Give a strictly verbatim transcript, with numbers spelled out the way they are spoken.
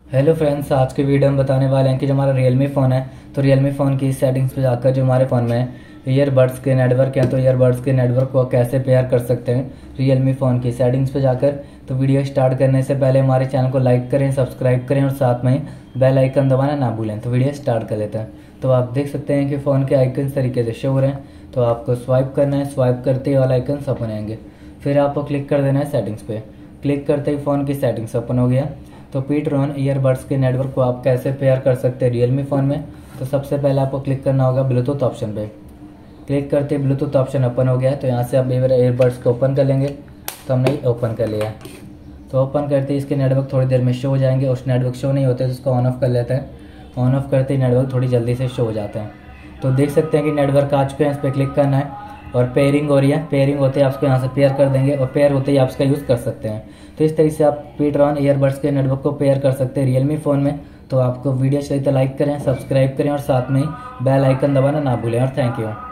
Hello friends, आज के video में बताने वाले हैं कि जो हमारा रियलमी फ़ोन है तो रियलमी फ़ोन की सेटिंग्स पे जाकर जो हमारे फ़ोन में ईयरबड्स के नेटवर्क हैं तो ईयरबड्स के नेटवर्क को कैसे पेयर कर सकते हैं रियलमी फ़ोन की सेटिंग्स पे जाकर। तो वीडियो स्टार्ट करने से पहले हमारे चैनल को लाइक करें, सब्सक्राइब करें और साथ में बेल आइकन दबाना ना भूलें। तो वीडियो स्टार्ट कर लेते हैं। तो आप देख सकते हैं कि फ़ोन के आइकन इस तरीके से शो हो रहे हैं। तो आपको स्वाइप करना है, स्वाइप करते ही वाला आइकन ओपन आएंगे। फिर आपको क्लिक कर देना है सेटिंग्स पे। क्लिक करते ही फ़ोन की सेटिंग्स ओपन हो गया। तो पीट्रॉन ईयरबड्स के नेटवर्क को आप कैसे पेयर कर सकते हैं रियलमी फ़ोन में। तो सबसे पहले आपको क्लिक करना होगा ब्लूटूथ ऑप्शन पे। क्लिक करते ही ब्लूटूथ ऑप्शन ओपन हो गया है। तो यहाँ से आप ईयरबड्स को ओपन कर लेंगे। तो हमने ओपन कर लिया। तो ओपन करते ही इसके नेटवर्क थोड़ी देर में शो हो जाएंगे। उस नेटवर्क शो नहीं होते तो उसको ऑन ऑफ कर लेते हैं। ऑन ऑफ करते ही नेटवर्क थोड़ी जल्दी से शो हो जाते हैं। तो देख सकते हैं कि नेटवर्क आ चुके हैं। इस पर क्लिक करना है और पेयरिंग हो रही है। पेयरिंग होते ही आप उसको यहाँ से पेयर कर देंगे और पेयर होते ही आप उसका यूज़ कर सकते हैं। तो इस तरीके से आप पीट्रॉन ईयरबड्स के नेटवर्क को पेयर कर सकते हैं रियलमी फ़ोन में। तो आपको वीडियो चाहिए तो लाइक करें, सब्सक्राइब करें और साथ में ही बेल आइकन दबाना ना भूलें। और थैंक यू।